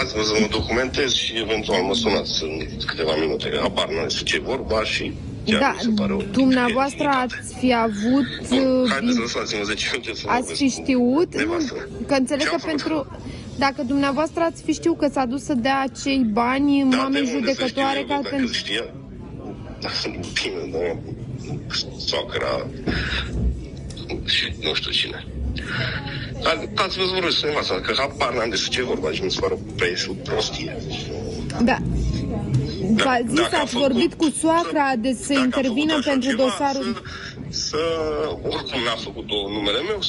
Lăsați-mă să mă documentez și eventual mă sunați în câteva minute. Habar n-am despre ce vorba și chiar mi se pare o dumneavoastră ați fi avut... Haideți, lăsați-mă 10 minute să ați fi știut? Că înțeleg că pentru... Dacă dumneavoastră ați fi știut că s-a dus să dea acei bani mamei judecătoare ca pentru... Dacă știa... Bine, dar soacra și nu știu cine. Dar dați-vă să vorbesc cu nevasta, că habar n-am despre ce vorba și mi se pare o prostie. Da. V-a zis, ați vorbit cu soacra de să intervină pentru dosarul... Oricum n-a făcut-o numele meu,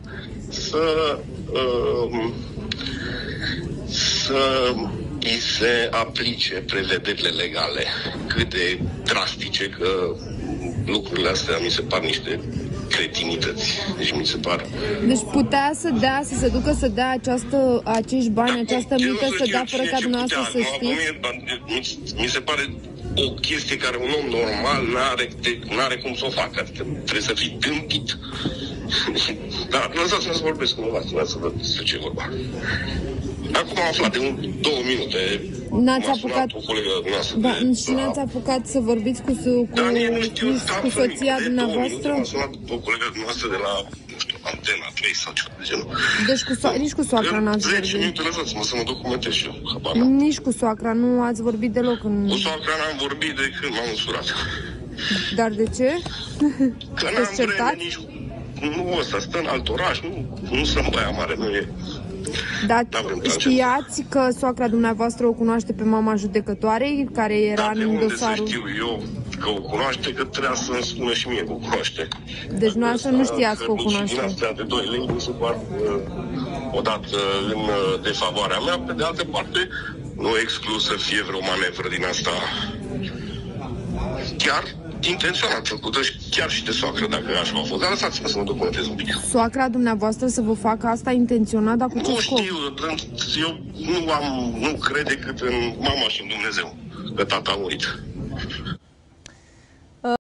să îi se aplice prevederile legale. Cât de drastice, că lucrurile astea mi se par niște cretinități. Deci mi se par... Deci putea să dea, să se ducă să dea acești bani, această mită, să dea fără ca dumneavoastră să știți? Mi se pare o chestie care un om normal n-are cum să o facă. Adică trebuie să fii tâmpit. Dar lăsați-mă să vorbesc cu nevastă, să văd despre ce vorba. Acum am aflat de 2 minute. N-ați apucat... Și n-ați apucat să vorbiți cu soția dumneavoastră? Am sunat o colegă noastră de la, nu știu, Antena 3 sau ceva de genul. Deci nici cu soacra n-ați vorbit? 10 minute, lăsați-mă să mă documentez și eu. Nici cu soacra nu ați vorbit deloc? Cu soacra n-am vorbit de când m-am însurat. Dar de ce? Că n-am vreme nici... Nu ăsta, stă în alt oraș, nu sunt Baia Mare, nu e... Dar știați că soacra dumneavoastră o cunoaște pe mama judecătoarei, care era în dosarul... Să știu eu că o cunoaște, că trebuia să-mi spună și mie că o cunoaște. Deci noastră nu știați că o cunoaște. Din astea de 2 lei mi se par odată în defavoarea mea, pe de altă parte nu exclus să fie vreo manevră din asta chiar intenționat făcută și chiar și de soacră, dacă așa a fost. Dar lăsați-mă să mă documentez un pic. Soacra dumneavoastră să vă facă asta intenționat, dar cu ce scop? Nu știu, eu nu cred decât în mama și în Dumnezeu, că tata a murit.